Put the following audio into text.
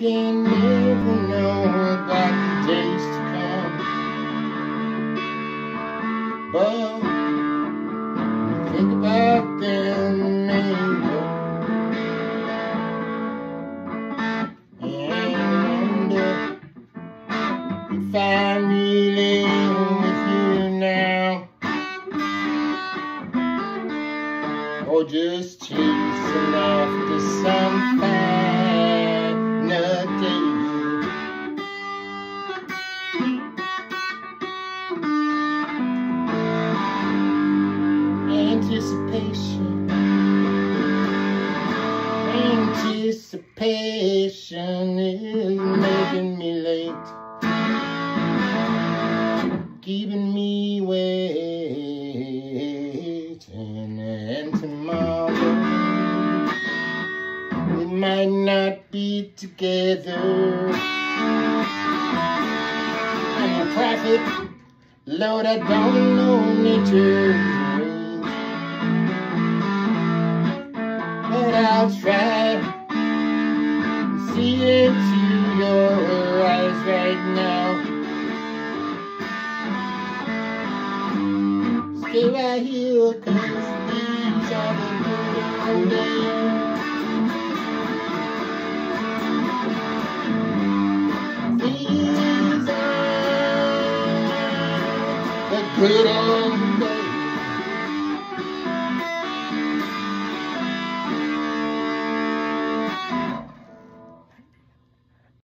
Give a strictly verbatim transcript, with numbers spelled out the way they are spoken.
can never know about the days to come. But think about them, maybe, and wonder if I'm really with you now, or just chasing after some finer day. Anticipation, anticipation is making me late, keeping me waiting, and tomorrow we might not be together. I'm a prophet, Lord, I don't know nature's ways, but I'll try to see into your eyes right now. Stay right here, 'cause these are the good days. These are the good old